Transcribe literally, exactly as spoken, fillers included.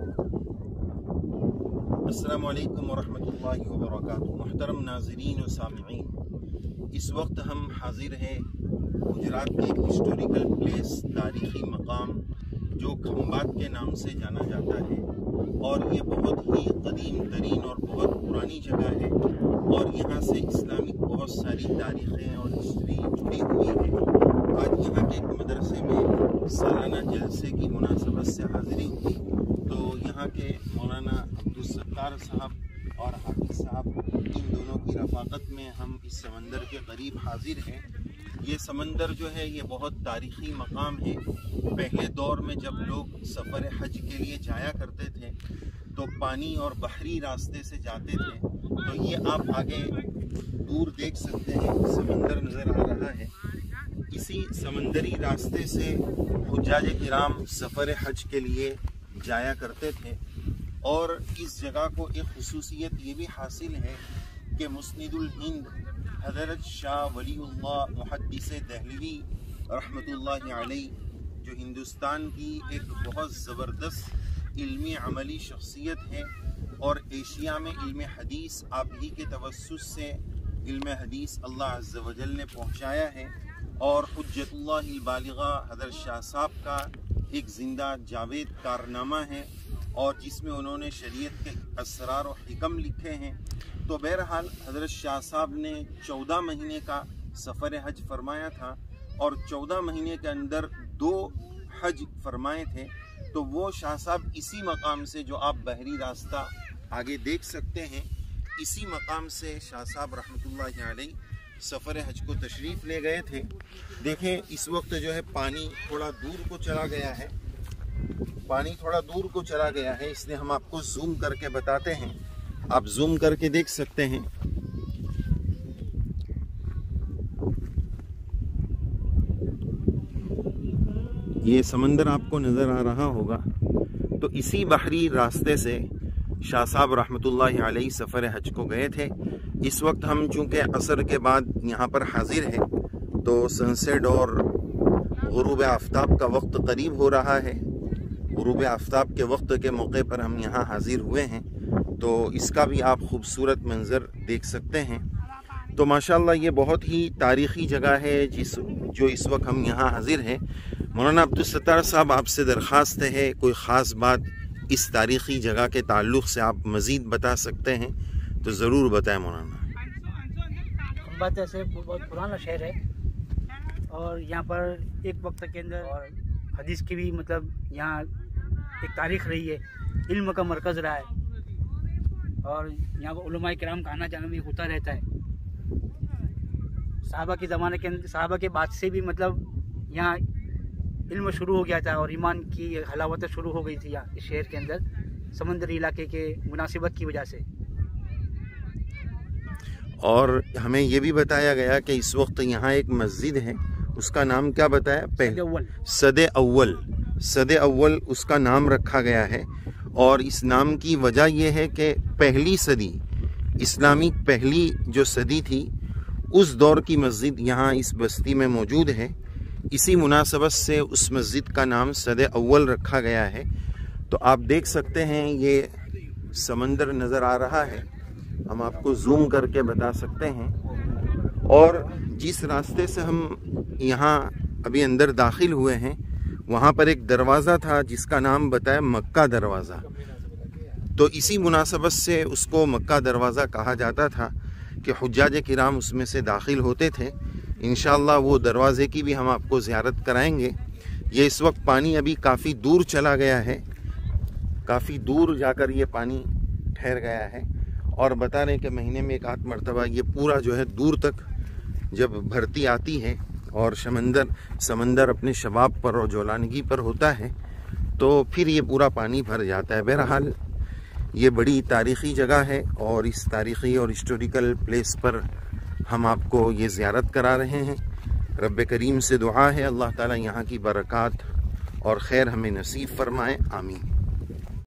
السلام علیکم ورحمۃ اللہ وبرکاتہ۔ محترم ناظرین و سامعین، اس وقت ہم حاضر ہیں گجرات کے ایک ہسٹوریکل پلیس، تاریخی مقام جو کھمبات کے نام سے جانا جاتا ہے، اور یہ بہت ہی قدیم ترین اور بہت پرانی جگہ ہے، اور یہاں سے اسلامک بہت ساری تاریخیں اور ہسٹری جڑی ہوئی ہے۔ آج یہاں کے ایک مدرسے میں سالانہ جلسے کی مناسبت سے حاضری ہوئی، تو یہاں کے مولانا عبدالستار صاحب اور حافظ صاحب، ان دونوں کی رفاقت میں ہم اس سمندر کے قریب حاضر ہیں۔ یہ سمندر جو ہے یہ بہت تاریخی مقام ہے۔ پہلے دور میں جب لوگ سفر حج کے لیے جایا کرتے تھے تو پانی اور بحری راستے سے جاتے تھے، تو یہ آپ آگے دور دیکھ سکتے ہیں، سمندر نظر آ رہا ہے۔ اسی سمندری راستے سے حجاج کرام سفر حج کے لیے جایا کرتے تھے، اور اس جگہ کو ایک خصوصیت یہ بھی حاصل ہے کہ مسند الہند حضرت شاہ ولی اللہ محدث دہلوی رحمۃ اللہ علیہ، جو ہندوستان کی ایک بہت زبردست علمی عملی شخصیت ہے، اور ایشیا میں علم حدیث آپ ہی کے توسط سے علم حدیث اللہ عز و جل نے پہنچایا ہے، اور حجت اللہ البالغہ حضرت شاہ صاحب کا ایک زندہ جاوید کارنامہ ہے، اور جس میں انہوں نے شریعت کے اسرار و حکم لکھے ہیں۔ تو بہرحال حضرت شاہ صاحب نے چودہ مہینے کا سفر حج فرمایا تھا، اور چودہ مہینے کے اندر دو حج فرمائے تھے۔ تو وہ شاہ صاحب اسی مقام سے، جو آپ بحری راستہ آگے دیکھ سکتے ہیں، اسی مقام سے شاہ صاحب رحمۃ اللہ علیہ سفر حج کو تشریف لے گئے تھے۔ دیکھیں اس وقت جو ہے پانی تھوڑا دور کو چلا گیا ہے، پانی تھوڑا دور کو چلا گیا ہے، اس لیے ہم آپ کو زوم کر کے بتاتے ہیں۔ آپ زوم کر کے دیکھ سکتے ہیں۔ یہ سمندر آپ کو نظر آ رہا ہوگا۔ تو اسی بحری راستے سے شاہ صاحب رحمۃ اللہ علیہ سفر حج کو گئے تھے۔ اس وقت ہم چونکہ عصر کے بعد یہاں پر حاضر ہیں، تو سن سیٹ اور غروب آفتاب کا وقت قریب ہو رہا ہے۔ غروب آفتاب کے وقت کے موقع پر ہم یہاں حاضر ہوئے ہیں، تو اس کا بھی آپ خوبصورت منظر دیکھ سکتے ہیں۔ تو ماشاءاللہ یہ بہت ہی تاریخی جگہ ہے جس جو اس وقت ہم یہاں حاضر ہیں۔ مولانا عبدالستار صاحب، آپ سے درخواست ہے کوئی خاص بات اس تاریخی جگہ کے تعلق سے آپ مزید بتا سکتے ہیں تو ضرور بتائیں مولانا۔ بات ایسے بہت پرانا شہر ہے، اور یہاں پر ایک وقت کے اندر اور حدیث کی بھی مطلب یہاں ایک تاریخ رہی ہے، علم کا مرکز رہا ہے، اور یہاں پر علماء کرام کا آنا جانا بھی ہوتا رہتا ہے۔ صحابہ کے زمانے کے اندر، صحابہ کے بعد سے بھی مطلب یہاں علم شروع ہو گیا تھا، اور ایمان کی حلاوتیں شروع ہو گئی تھی یہاں اس شہر کے اندر، سمندری علاقے کے مناسبت کی وجہ سے۔ اور ہمیں یہ بھی بتایا گیا کہ اس وقت یہاں ایک مسجد ہے، اس کا نام کیا بتایا؟ پہلے صد اول صد اول اس کا نام رکھا گیا ہے، اور اس نام کی وجہ یہ ہے کہ پہلی صدی، اسلامی پہلی جو صدی تھی، اس دور کی مسجد یہاں اس بستی میں موجود ہے۔ اسی مناسبت سے اس مسجد کا نام صد اول رکھا گیا ہے۔ تو آپ دیکھ سکتے ہیں یہ سمندر نظر آ رہا ہے، ہم آپ کو زوم کر کے بتا سکتے ہیں۔ اور جس راستے سے ہم یہاں ابھی اندر داخل ہوئے ہیں، وہاں پر ایک دروازہ تھا جس کا نام بتایا مکہ دروازہ۔ تو اسی مناسبت سے اس کو مکہ دروازہ کہا جاتا تھا کہ حجاج کرام اس میں سے داخل ہوتے تھے۔ انشاءاللہ وہ دروازے کی بھی ہم آپ کو زیارت کرائیں گے۔ یہ اس وقت پانی ابھی کافی دور چلا گیا ہے، کافی دور جا کر یہ پانی ٹھہر گیا ہے، اور بتا رہے ہیں کہ مہینے میں ایک آدھ مرتبہ یہ پورا جو ہے دور تک جب بھرتی آتی ہے، اور سمندر سمندر اپنے شباب پر اور جولانگی پر ہوتا ہے، تو پھر یہ پورا پانی بھر جاتا ہے۔ بہرحال یہ بڑی تاریخی جگہ ہے، اور اس تاریخی اور ہسٹوریکل پلیس پر ہم آپ کو یہ زیارت کرا رہے ہیں۔ رب کریم سے دعا ہے اللہ تعالیٰ یہاں کی برکات اور خیر ہمیں نصیب فرمائے، آمین۔